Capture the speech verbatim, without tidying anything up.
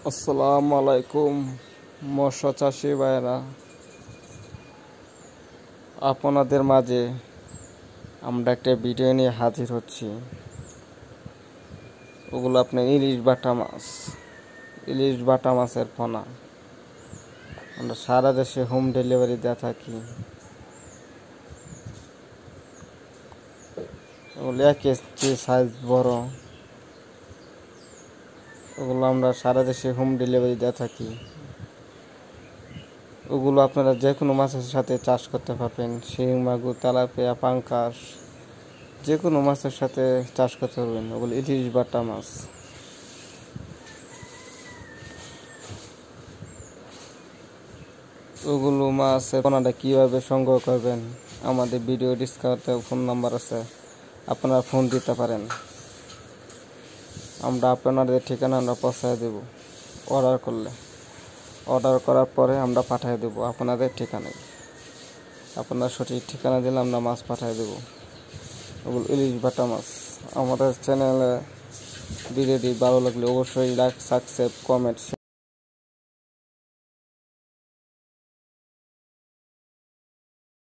আসসালামু আলাইকুম মৎস্য চাষী ভাইরা, আপনাদের মাঝে আমরা একটা ভিডিও নিয়ে হাজির হচ্ছি। ওগুলো আপনার ইলিশ বাটা মাছ, ইলিশ বাটা মাছের পোনা আমরা সারা দেশে হোম ডেলিভারি দিয়ে থাকি। ওগুলো এক কেজি সাইজ বড়, ওগুলো আমরা সারা দেশে হোম ডেলিভারি দিয়ে থাকি। ওগুলো আপনারা যে কোনো মাছের সাথে চাষ করতে পারবেন। শিং, মাগুর, তেলাপিয়া, পাঙ্কাশ, যে কোনো মাছের সাথে চাষ করতে পারবেন। ওগুলো ইলিশ বাটা মাছ। ওগুলো মাছের পোনাটা কীভাবে সংগ্রহ করবেন, আমাদের ভিডিও ডিসকাউন্টে ফোন নাম্বার আছে, আপনারা ফোন দিতে পারেন। আমরা আপনাদের ঠিকানা আমরা পৌঁছায় দেব। অর্ডার করলে অর্ডার করার পরে আমরা পাঠিয়ে দেব আপনাদের ঠিকানায়। আপনারা সঠিক ঠিকানা দিলে আমরা মাছ পাঠিয়ে দেব। ওগুলো ইলিশ বাটা মাছ। আমাদের চ্যানেলে ভিডিওটি ভালো লাগলে অবশ্যই লাইক, সাবস্ক্রাইব, কমেন্ট